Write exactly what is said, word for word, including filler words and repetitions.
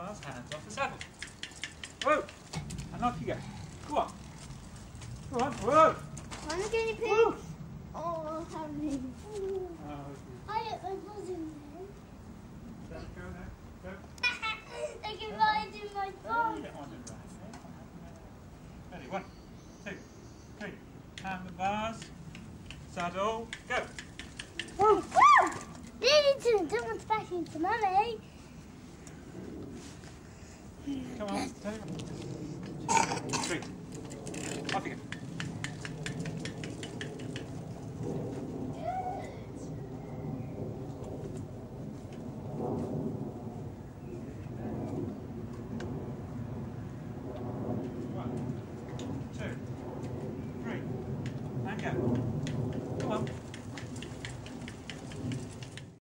handlebars, hands off the saddle. Whoa! And off you go. Go on. Go on. Whoa! I'm a guinea pig. Whoa. Oh, Harriet. Oh, Harriet, my buzzing there. go now. Go. They can ride in my Oh, phone. you don't want to ride there. Ready? One, two, three. Handlebars, saddle, go. Woo! Woo! Nearly to don't want back into mummy. Come on, turn it on. Three. Off you go. One, two, three, and go. Come on.